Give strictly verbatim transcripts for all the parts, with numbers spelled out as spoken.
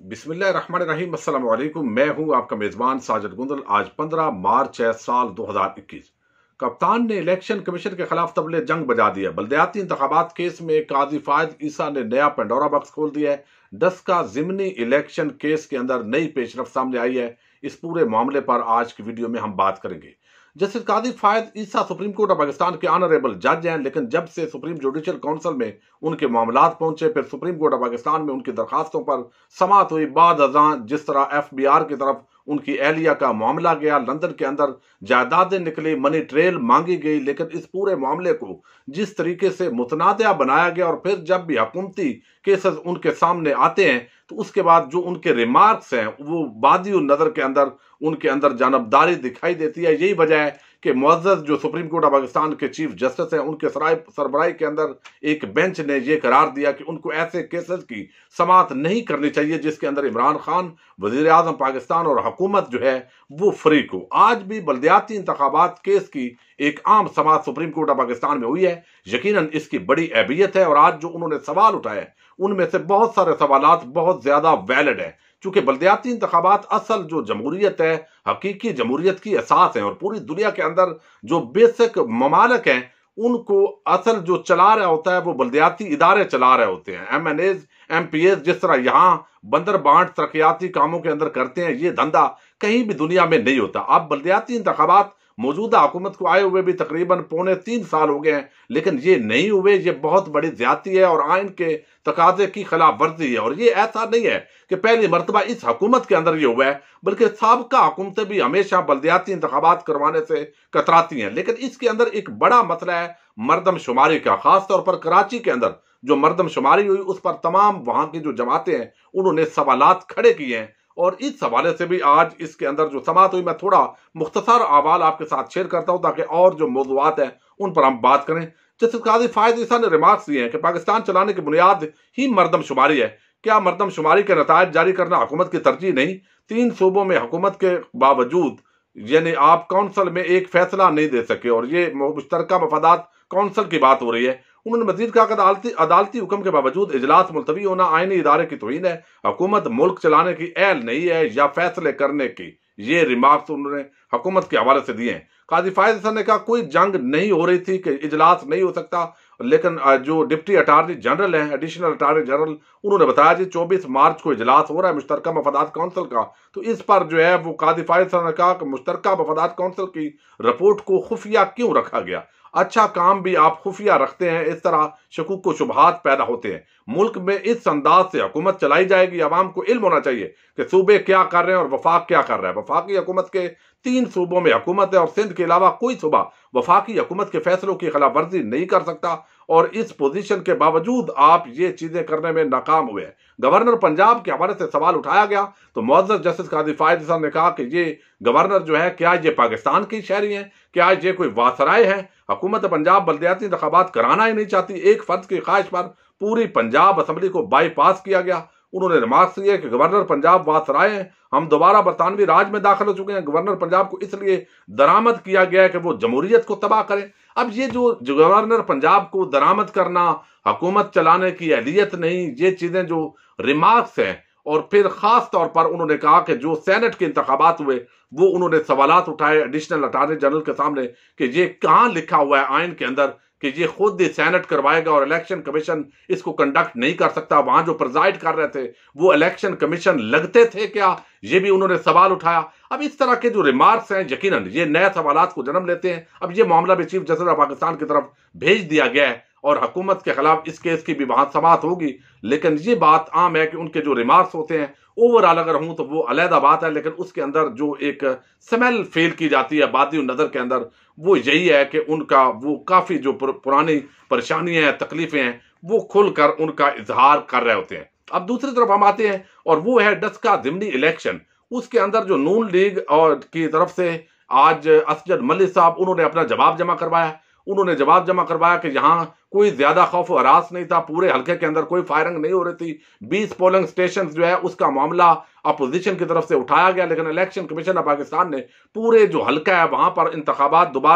बिस्मिल्लाहिर्रहमानिर्रहीम, अस्सलाम वालेकुम। मैं हूं आपका मेजबान साजिद गुंदल। आज पंद्रह मार्च है साल दो हजार इक्कीस। कप्तान ने इलेक्शन कमीशन के खिलाफ तबले जंग बजा दिया। बल्दियाती इंतखाबात केस में काजी फायद ईसा ने नया पेंडोरा बॉक्स खोल दिया है। डस्का जिमनी इलेक्शन केस के अंदर नई पेशरफ सामने आई है। इस पूरे मामले पर आज की वीडियो में हम बात करेंगे। Justice Qazi Faez Isa supreme court of Pakistan के ऑनरेबल जज हैं, लेकिन जब से सुप्रीम जुडिशल काउंसिल में उनके मामलात पहुंचे, फिर सुप्रीम कोर्ट ऑफ पाकिस्तान में उनकी दरखास्तों पर समाअत हुई। बाद अज़ां जिस तरह एफ बी आर की तरफ उनकी एहलिया का मामला गया, लंदन के अंदर जायदादें निकली, मनी ट्रेल मांगी गई, लेकिन इस पूरे मामले को जिस तरीके से मुतनाज़ा बनाया गया और फिर जब भी हुकूमती केसेस उनके सामने आते हैं तो उसके बाद जो उनके रिमार्क्स हैं वो बादी नज़र के अंदर उनके अंदर जानबदारी दिखाई देती है। यही वजह है कि मुअज़्ज़ज़ जो सुप्रीम कोर्ट ऑफ पाकिस्तान के चीफ जस्टिस हैं, उनके सराय सरबराही के अंदर एक बेंच ने यह करार दिया कि उनको ऐसे केसेस की समाअत नहीं करनी चाहिए जिसके अंदर इमरान खान, वज़ीर आज़म पाकिस्तान और हुकूमत जो है वो फ्रीक हो। आज भी बल्दियाती इंतखाबात केस की एक आम समाअत सुप्रीम कोर्ट ऑफ पाकिस्तान में हुई है। यकीनन इसकी बड़ी अहमियत है और आज जो उन्होंने सवाल उठाए उनमें से बहुत सारे सवालात बहुत ज्यादा वैलिड है, चूंकि बल्दियाती इंतखाबात असल जो जमहूरियत है, हकीकी जमहूरियत की असास है और पूरी दुनिया के अंदर जो बेसिक ममालिक हैं उनको असल जो चला रहा होता है वो बल्दियाती इदारे चला रहे होते हैं। M N As M P As जिस तरह यहाँ बंदर बांट तरक्याती कामों के अंदर करते हैं, ये धंधा कहीं भी दुनिया में नहीं होता। अब बल्दियाती इंतखाबात मौजूदा हुकूमत को आए हुए भी तकरीबन पौने तीन साल हो गए हैं, लेकिन ये नहीं हुए। ये बहुत बड़ी ज्यादती है और आइन के तकाजे की खिलाफ वर्जी है। और ये ऐसा नहीं है कि पहली मरतबा इस हुकूमत के अंदर ये हुआ है, बल्कि साबका हुकूमतें भी हमेशा बल्दियाती इंतखाबात करवाने से कतराती हैं। लेकिन इसके अंदर एक बड़ा मसला है मरदमशुमारी का। खासतौर पर कराची के अंदर जो मरदमशुमारी हुई उस पर तमाम वहां की जो जमातें हैं उन्होंने सवालात खड़े किए हैं और इस हवाले से भी आज इसके अंदर जो समाअत हुई, मैं थोड़ा मुख्तसर अहवाल आपके साथ शेयर करता हूं ताकि और जो मौज़ूआत हैं उन पर हम बात करें। जस्टिस काजी फायद ईसा ने रिमार्क्स दिए हैं कि पाकिस्तान चलाने की बुनियाद ही मरदमशुमारी है। क्या मरदमशुमारी के नतायज जारी करना हुकूमत की तरजीह नहीं? तीन सूबों में हुकूमत के बावजूद यानी आप काउंसिल में एक फैसला नहीं दे सके और ये मुश्तरका मफादात काउंसिल की बात हो रही है। उन्होंने मजीद कहा कि अदालती अदालती हुक्म के बावजूद इजलास मुलतवी होना आईनी इदारे की तौहीन है। हुकूमत मुल्क चलाने की अहल नहीं है या फैसले करने की। ये रिमार्क्स उन्होंने हुकूमत के हवाले से दिए हैं। काजी फायद ने कहा कोई जंग नहीं हो रही थी कि इजलास नहीं हो सकता, लेकिन जो डिप्टी अटारनी जनरल हैं, एडिशनल अटारनी जनरल, उन्होंने बताया जी चौबीस मार्च को इजलास हो रहा है मुश्तरका मफादात काउंसिल का। तो इस पर जो है वो काजी फायद ने कहा कि मुश्तरका मफादात काउंसिल की रिपोर्ट को खुफिया क्यों रखा गया? अच्छा काम भी आप खुफिया रखते हैं, इस तरह शकूक को शुबहात पैदा होते हैं। मुल्क में इस अंदाज से हुकूमत चलाई जाएगी, अवाम को इल्म होना चाहिए कि सूबे क्या कर रहे हैं और वफाक क्या कर रहा है। वफाकी हुकूमत के तीन सूबों में हुकूमत है और सिंध के अलावा कोई सूबा वफाकी हुकूमत के फैसलों की खिलाफ वर्जी नहीं कर सकता और इस पोजीशन के बावजूद आप ये चीजें करने में नाकाम हुए हैं। गवर्नर पंजाब के हवाले से सवाल उठाया गया तो मुअज़्ज़ज़ जस्टिस काजी फायद ने कहा कि ये गवर्नर जो है क्या ये पाकिस्तान की शहरी हैं? क्या ये कोई वासराय है? हुकूमत पंजाब बल्दियाती इंतखाबात कराना ही नहीं चाहती। एक फर्द की ख्वाहिश पर पूरी पंजाब असम्बली को बाईपास किया गया। उन्होंने रिमार्क्स दिए कि गवर्नर पंजाब वासराय हैं, हम दोबारा बरतानवी राज में दाखिल हो चुके हैं। गवर्नर पंजाब को इसलिए दरामद किया गया है कि वो जमहूरियत को तबाह करें। अब ये जो गवर्नर पंजाब को दरामद करना, हुकूमत चलाने की अहलियत नहीं, ये चीजें जो रिमार्क्स हैं। और फिर खास तौर पर उन्होंने कहा कि जो सेनेट के इंतखाबात हुए वो उन्होंने सवालात उठाए एडिशनल अटारनी जनरल के सामने कि ये कहाँ लिखा हुआ है आइन के अंदर कि ये खुद सेनेट करवाएगा और इलेक्शन कमीशन इसको कंडक्ट नहीं कर सकता। वहां जो प्रिजाइड कर रहे थे वो इलेक्शन कमीशन लगते थे क्या? ये भी उन्होंने सवाल उठाया। अब इस तरह के जो रिमार्क्स हैं यकीनन ये नए सवालात को जन्म लेते हैं। अब ये मामला भी चीफ जस्टिस ऑफ पाकिस्तान की तरफ भेज दिया गया है और हुकूमत के खिलाफ इस केस की भी वहां समाअत होगी। लेकिन ये बात आम है कि उनके जो रिमार्क्स होते हैं ओवरऑल अगर हूं तो वो अलहदा बात है, लेकिन उसके अंदर जो एक स्मेल फील की जाती है बादी नजर के अंदर वो यही है कि उनका वो काफी जो पुरानी परेशानियां हैं, तकलीफें हैं, वो खुलकर उनका इजहार कर रहे होते हैं। अब दूसरी तरफ हम आते हैं और वो है डस्का जिमनी इलेक्शन। उसके अंदर जो नून लीग और की तरफ से आज असजद मलिक साहब उन्होंने अपना जवाब जमा करवाया। उन्होंने जवाब जमा करवाया कि यहाँ कोई ज्यादा खौफ व हरास नहीं था, पूरे हल्के के अंदर कोई फायरिंग नहीं हो रही थी। बीस पोलिंग स्टेशन जो है उसका मामला अपोजिशन की तरफ से उठाया गया, लेकिन इलेक्शन कमीशन ऑफ पाकिस्तान ने पूरे जो हल्का है वहां पर इंतखाबात दोबारा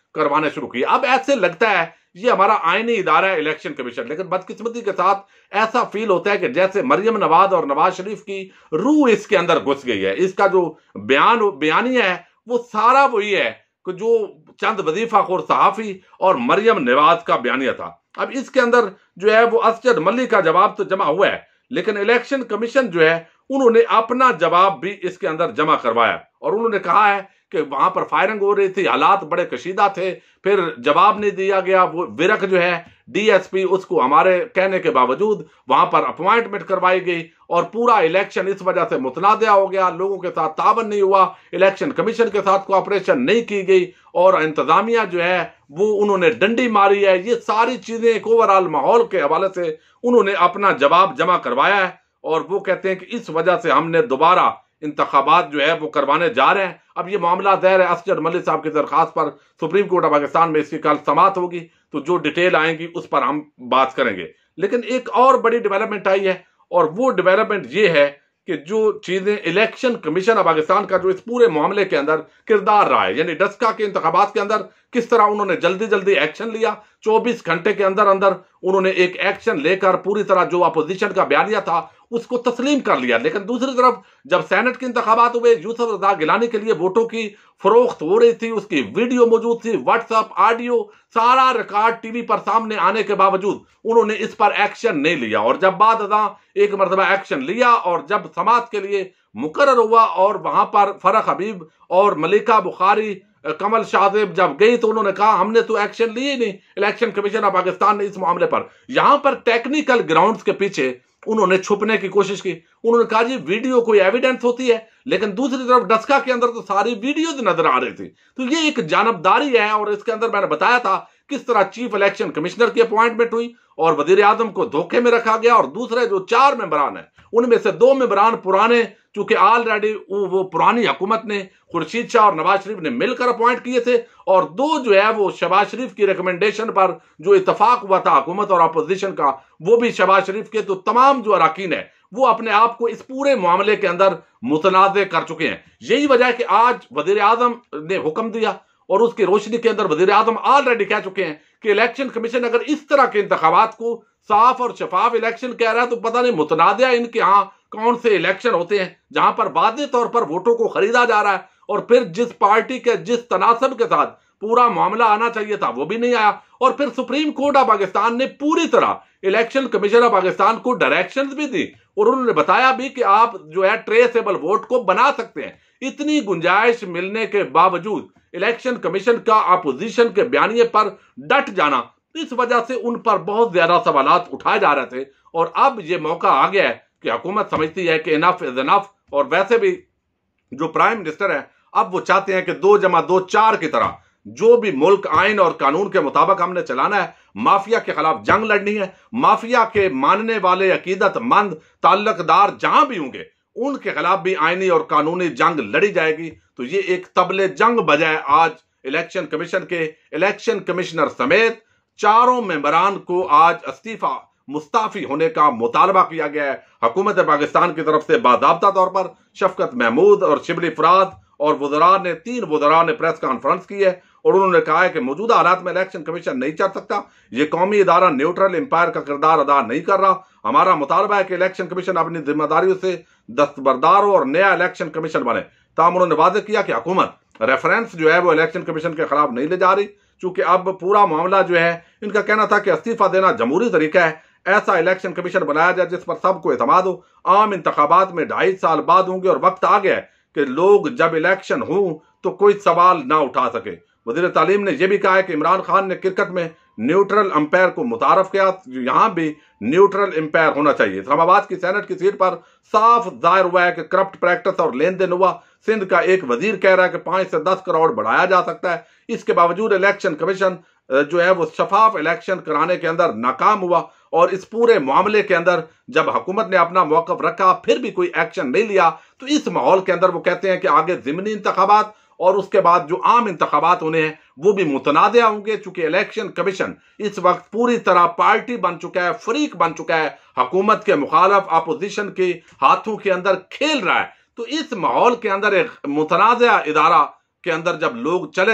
करवाने शुरू किए। अब ऐसे लगता है ये हमारा आईनी इदारा है इलेक्शन कमीशन, लेकिन बदकिस्मती के साथ ऐसा फील होता है कि जैसे मरियम नवाज और नवाज शरीफ की रूह इसके अंदर घुस गई है। इसका जो बयान बयानिया है वो सारा वही है कि जो चंद वजीफाखोर सहाफी और मरियम नवाज का बयानिया था। अब इसके अंदर जो है वो असजद मलिक का जवाब तो जमा हुआ है, लेकिन इलेक्शन कमीशन जो है उन्होंने अपना जवाब भी इसके अंदर जमा करवाया और उन्होंने कहा है कि वहां पर फायरिंग हो रही थी, हालात बड़े कशीदा थे, फिर जवाब नहीं दिया गया। वो विरक जो है डीएसपी उसको हमारे कहने के बावजूद वहां पर अपॉइंटमेंट करवाई गई और पूरा इलेक्शन इस वजह से मुतनाज़ा हो गया। लोगों के साथ ताबन नहीं हुआ, इलेक्शन कमीशन के साथ कोऑपरेशन नहीं की गई और इंतजामिया जो है वो उन्होंने डंडी मारी है। ये सारी चीजें एक ओवरऑल माहौल के हवाले से उन्होंने अपना जवाब जमा करवाया है और वो कहते हैं कि इस वजह से हमने दोबारा इंतखाबात जो है वो करवाने जा रहे हैं। अब ये मामला दायर है असजद मलिक साहब की दरखास्त पर, सुप्रीम कोर्ट ऑफ पाकिस्तान में इसकी कल समाअत होगी तो जो डिटेल आएंगी उस पर हम बात करेंगे। लेकिन एक और बड़ी डेवलपमेंट आई है और वो डेवलपमेंट ये है कि जो चीजें इलेक्शन कमीशन ऑफ पाकिस्तान का जो इस पूरे मामले के अंदर किरदार रहा है, यानी डस्का के इंतखाबात के अंदर किस तरह उन्होंने जल्दी जल्दी एक्शन लिया, चौबीस घंटे के अंदर अंदर उन्होंने एक एक्शन लेकर पूरी तरह जो अपोजिशन का बयानिया था उसको तस्लीम कर लिया। लेकिन दूसरी तरफ जब सेनेट के इंतखाबात हुए, यूसुफ रजा गिलानी के लिए वोटों की फरोख्त हो रही थी, उसकी वीडियो मौजूद थी, व्हाट्सएप ऑडियो सारा रिकॉर्ड टीवी पर सामने आने के बावजूद उन्होंने इस पर एक्शन नहीं लिया। और जब बाद अदा एक मरतबा एक्शन लिया और जब समाअत के लिए मुकर्रर हुआ और वहां पर फरख हबीब और मलिका बुखारी कमल शाहजेब जब गई तो उन्होंने कहा हमने तो एक्शन लिए नहीं, इलेक्शन कमीशन ऑफ पाकिस्तान ने इस मामले पर। यहां पर टेक्निकल ग्राउंड्स के पीछे उन्होंने छुपने की कोशिश की। उन्होंने कहा जी वीडियो कोई एविडेंस होती है, लेकिन दूसरी तरफ डस्का के अंदर तो सारी वीडियोज नजर आ रही थी। तो ये एक जानबदारी है और इसके अंदर मैंने बताया था किस तरह चीफ इलेक्शन कमिश्नर की अपॉइंटमेंट हुई और वजीर आजम को धोखे में रखा गया और दूसरे जो चार मेंबरान हैं उनमें से दो मेंबरान पुराने, चूंकि ऑलरेडी वो पुरानी हुकूमत ने खुर्शीद शाह और नवाज शरीफ ने मिलकर अपॉइंट किए थे और दो जो है वो शहबाज शरीफ की रिकमेंडेशन पर जो इतफाक हुआ था हुकूमत और अपोजिशन का, वो भी शहबाज शरीफ के तो तमाम जो अरकान है वो अपने आप को इस पूरे मामले के अंदर मुतनाज़ कर चुके हैं। यही वजह है कि आज वजीर आजम ने हुक्म दिया और उसकी रोशनी के अंदर वजीर आजम ऑलरेडी कह चुके हैं कि इलेक्शन कमीशन अगर इस तरह के इंतखाबात को साफ और शफाफ इलेक्शन कह रहा है तो पता नहीं मुतनाज़ा इनके यहाँ कौन से इलेक्शन होते हैं जहां पर वाज़ेह तौर पर वोटों को खरीदा जा रहा है और फिर जिस पार्टी के जिस तनासब के साथ पूरा मामला आना चाहिए था वो भी नहीं आया। और फिर सुप्रीम कोर्ट ऑफ पाकिस्तान ने पूरी तरह इलेक्शन कमीशन ऑफ पाकिस्तान को डायरेक्शंस भी दी और उन्होंने बताया भी कि आप जो है ट्रेसेबल वोट को बना सकते हैं। इतनी गुंजाइश मिलने के बावजूद इलेक्शन कमीशन का अपोजिशन के बयानिए पर डट जाना, इस वजह से उन पर बहुत ज्यादा सवालात उठाए जा रहे थे और अब ये मौका आ गया है कि हुकूमत समझती है कि इनफ इज इनफ। और वैसे भी जो प्राइम मिनिस्टर है अब वो चाहते हैं कि दो जमा दो चार की तरह जो भी मुल्क आइन और कानून के मुताबिक हमने चलाना है, माफिया के खिलाफ जंग लड़नी है, माफिया के मानने वाले अकीदतमंद ताल्लुकदार जहां भी होंगे उनके खिलाफ भी आईनी और कानूनी जंग लड़ी जाएगी। तो ये एक तबले जंग बजाय आज इलेक्शन कमीशन के इलेक्शन कमिश्नर समेत चारों मेंबरान को आज इस्तीफा मुस्ताफी होने का मुतालबा किया गया है। हुकूमत पाकिस्तान की तरफ से बाज़ाब्ता तौर पर शफकत महमूद और शिबली फराद और वज़रा ने तीन वज़रा ने प्रेस कॉन्फ्रेंस की है और उन्होंने कहा है कि मौजूदा हालात में इलेक्शन कमीशन नहीं चल सकता, ये कौमी इदारा न्यूट्रल एम्पायर का किरदार अदा नहीं कर रहा। हमारा मुतालबा है कि इलेक्शन कमीशन अपनी जिम्मेदारियों से दस्तबरदार हो और नया इलेक्शन कमीशन बने। ताहम उन्होंने वादे किया कि हुकूमत रेफरेंस जो है वो इलेक्शन कमीशन के खिलाफ नहीं ले जा रही, चूंकि अब पूरा मामला जो है इनका कहना था कि इस्तीफा देना जमहूरी तरीका है, ऐसा इलेक्शन कमीशन बनाया जाए जिस पर सबको एतमाद हो। आम इंतखाबात में ढाई साल बाद होंगे और वक्त आ गया है कि लोग जब इलेक्शन हो तो कोई सवाल ना उठा सके। वजीर तालीम ने यह भी कहा है कि इमरान खान ने क्रिकेट में न्यूट्रल अंपायर को मुतारफ किया, यहां भी न्यूट्रल अंपायर होना चाहिए। इस्लामाबाद की सेनेट की सीट पर साफ जाहिर हुआ है कि करप्ट प्रैक्टिस और लेन देन हुआ। सिंध का एक वजीर कह रहा है कि पांच से दस करोड़ बढ़ाया जा सकता है। इसके बावजूद इलेक्शन कमीशन जो है वो शफाफ इलेक्शन कराने के अंदर नाकाम हुआ और इस पूरे मामले के अंदर जब हुकूमत ने अपना मौकफ रखा फिर भी कोई एक्शन नहीं लिया, तो इस माहौल के अंदर वो कहते हैं कि आगे ज़िमनी इंतखाबात और उसके बाद जो आम इंतखाबात होने हैं वो भी मुतनाज़ा होंगे, चूंकि इलेक्शन कमीशन इस वक्त पूरी तरह पार्टी बन चुका है, फरीक बन चुका है, हुकूमत के मुखालफ अपोजिशन के हाथों के अंदर खेल रहा है। तो इस माहौल के अंदर एक मुतनाज़ा इदारा के अंदर जब लोग चले जाएं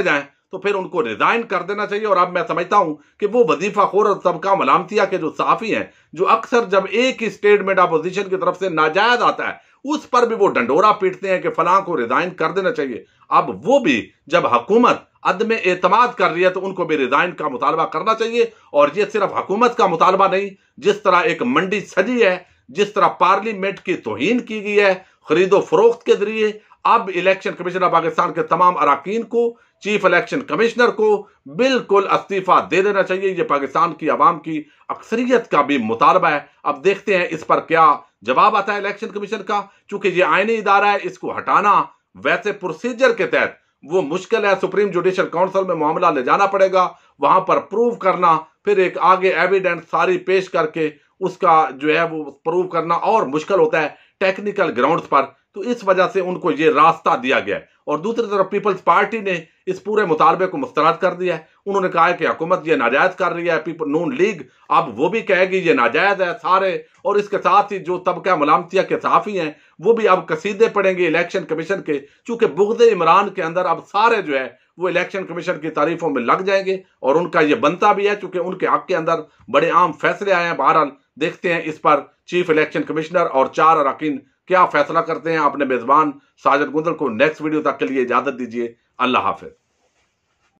तो फिर उनको रिजाइन कर देना चाहिए। और अब मैं समझता हूं कि वो वजीफाखोर और तबका मलामतिया के जो सहाफी हैं, जो अक्सर जब एक ही स्टेटमेंट अपोजिशन की तरफ से नाजायज आता है उस पर भी वो डंडोरा पीटते हैं कि फलां को रिजाइन कर देना चाहिए, अब वो भी जब हुकूमत अदम एतमाद कर रही है तो उनको भी रिजाइन का मुतालबा करना चाहिए। और ये सिर्फ हुकूमत का मुतालबा नहीं, जिस तरह एक मंडी सजी है, जिस तरह पार्लियामेंट की तौहीन की गई है खरीदो फरोख्त के जरिए, अब इलेक्शन कमीशन ऑफ पाकिस्तान के तमाम अराकीन को, चीफ इलेक्शन कमिश्नर को बिल्कुल इस्तीफा दे देना चाहिए। ये पाकिस्तान की आवाम की अक्सरियत का भी मुतालबा है। अब देखते हैं इस पर क्या जवाब आता है इलेक्शन कमीशन का। चूंकि ये आईनी इदारा है, इसको हटाना वैसे प्रोसीजर के तहत वो मुश्किल है। सुप्रीम जुडिशल काउंसिल में मामला ले जाना पड़ेगा, वहां पर प्रूव करना, फिर एक आगे एविडेंस सारी पेश करके उसका जो है वो प्रूव करना और मुश्किल होता है टेक्निकल ग्राउंड्स पर। तो इस वजह से उनको ये रास्ता दिया गया है। और दूसरी तरफ पीपल्स पार्टी ने इस पूरे मुतालबे को मुस्तरद कर दिया है। उन्होंने कहा है कि हुकूमत ये नाजायज कर रही है। पीपल नून लीग अब वो भी कहेगी ये नाजायज है सारे। और इसके साथ ही जो तबका मलामतिया के सहाफी हैं वो भी अब कसीदे पड़ेंगे इलेक्शन कमीशन के, चूंकि बुग़्ज़े इमरान के अंदर अब सारे जो है वो इलेक्शन कमीशन की तारीफों में लग जाएंगे। और उनका ये बनता भी है, चूंकि उनके हक के अंदर बड़े आम फैसले आए हैं। बहरहाल देखते हैं इस पर चीफ इलेक्शन कमिश्नर और चार अरकान क्या फैसला करते हैं। अपने मेजबान साजिद गुंदल को नेक्स्ट वीडियो तक के लिए इजाजत दीजिए। अल्लाह हाफिज।